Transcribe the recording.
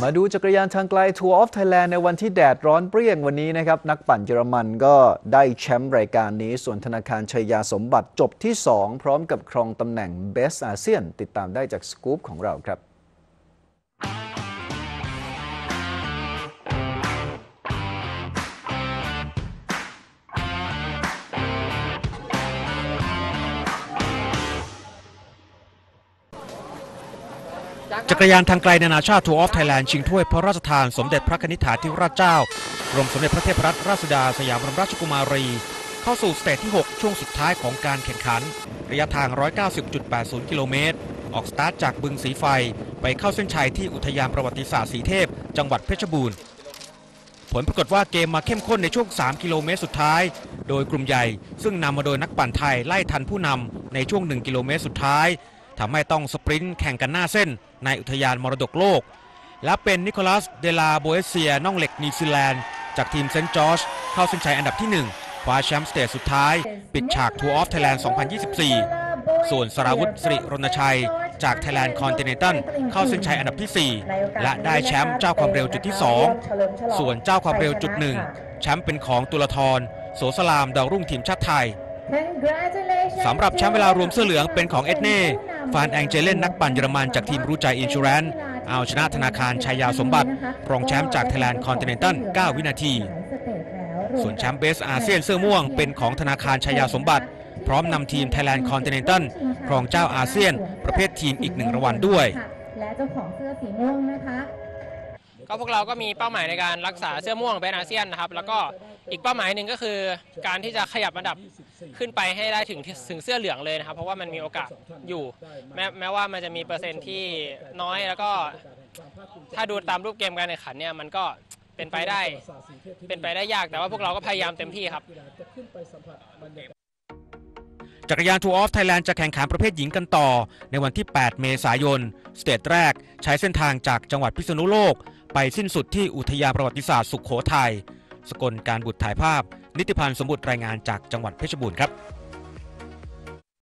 มาดูจักรยานทางไกล Tour of Thailand ในวันที่แดดร้อนเปรี้ยงวันนี้นะครับนักปั่นเยอรมันก็ได้แชมป์รายการนี้ส่วนธนาคารชัยยาสมบัติจบที่ 2 พร้อมกับครองตำแหน่ง Best ASEAN ติดตามได้จากสกู๊ปของเราครับจักรยานทางไกลนานาชาติ Tour of Thailand ชิงถ้วยพระราชทานสมเด็จพระนิธิธิราชเจ้ากรมสมเด็จพระเทพรัตนราชสุดาสยามบรมราชกุมารีเข้าสู่สเตจที่ 6 ช่วงสุดท้ายของการแข่งขันระยะทาง 190.80 กิโลเมตรออกสตาร์ทจากบึงสีไฟไปเข้าเส้นชัยที่อุทยานประวัติศาสตร์สีเทพจังหวัดเพชรบูรณ์ผลปรากฏว่าเกมมาเข้มข้นในช่วง 3 กิโลเมตรสุดท้ายโดยกลุ่มใหญ่ซึ่งนำมาโดยนักปั่นไทยไล่ทันผู้นำในช่วง 1 กิโลเมตรสุดท้ายทำให้ต้องสปรินต์แข่งกันหน้าเส้นในอุทยานมรดกโลกและเป็นนิโคลัสเดลาโบเอเซียน่องเหล็กนิวซีแลนด์จากทีมเซนต์จอร์จเข้าเส้นชัยอันดับที่ 1คว้าแชมป์สเตจสุดท้ายปิดฉาก Tour of Thailand 2024 ส่วนสราวุธสิริรณชัยจาก Thailand Continental เข้าเส้นชัยอันดับที่ 4และได้แชมป์เจ้าความเร็วจุดที่ 2ส่วนเจ้าความเร็วจุด 1แชมป์เป็นของตุลธรโสสลามดาวรุ่งทีมชาติไทยสำหรับแชมป์เวลารวมเสื้อเหลืองเป็นของเอ็ดเน่ฟานแองเจเลนนักปั่นเยอรมันจากทีมรู้ใจอินชูแรนซ์เอาชนะธนาคารชัยยาสมบัติรองแชมป์จาก Thailand Continental 9 วินาทีส่วนแชมป์เบสอาเซียนเสื้อม่วงเป็นของธนาคารชัยยาสมบัติพร้อมนำทีม Thailand Continental ครองเจ้าอาเซียนประเภททีมอีก1รางวัลด้วยและเจ้าของเสื้อสีม่วงนะคะก็พวกเราก็มีเป้าหมายในการรักษาเสื้อม่วงเป็นอาเซียนนะครับแล้วก็อีกเป้าหมายหนึ่งก็คือการที่จะขยับอันดับขึ้นไปให้ได้ถึงเสื้อเหลืองเลยนะครับเพราะว่ามันมีโอกาสอยู่แม้ว่ามันจะมีเปอร์เซ็นต์ที่น้อยแล้วก็ถ้าดูตามรูปเกมการแข่งขันเนี่ยมันก็เป็นไปได้ยากแต่ว่าพวกเราก็พยายามเต็มที่ครับจักรยาน Tour of Thailand จะแข่งขันประเภทหญิงกันต่อในวันที่ 8 เมษายนสเตจแรกใช้เส้นทางจากจังหวัดพิษณุโลกไปสิ้นสุดที่อุทยานประวัติศาสตร์สุโขทัยสกลการบุตรถ่ายภาพนิติพันธ์สมบุตรรายงานจากจังหวัดเพชรบูรณ์ครับ